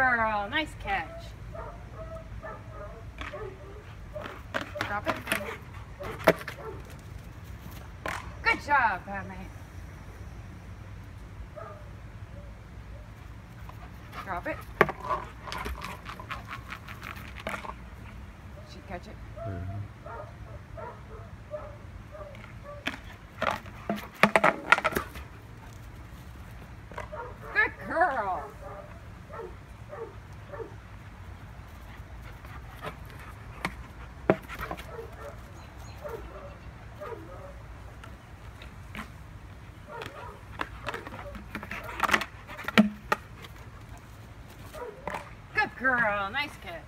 girl. Nice catch. Drop it. Good job, Padme. Drop it. She catch it. Good girl. Good girl. Nice catch.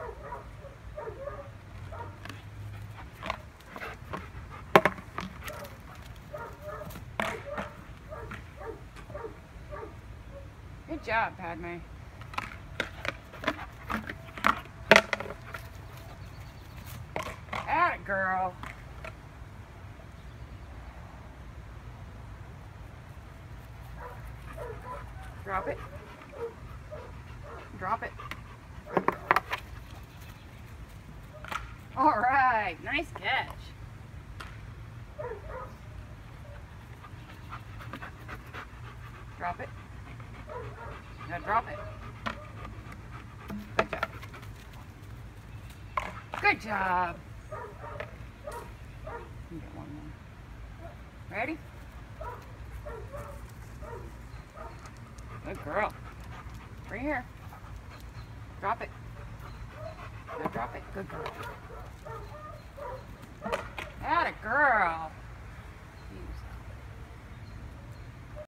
Good job, Padme. Atta girl. Drop it. Drop it. All right, nice catch. Drop it. Now drop it. Good job. Good job. You get one more. Ready? Good girl. Right here. Drop it. Now drop it. Good girl. Atta girl.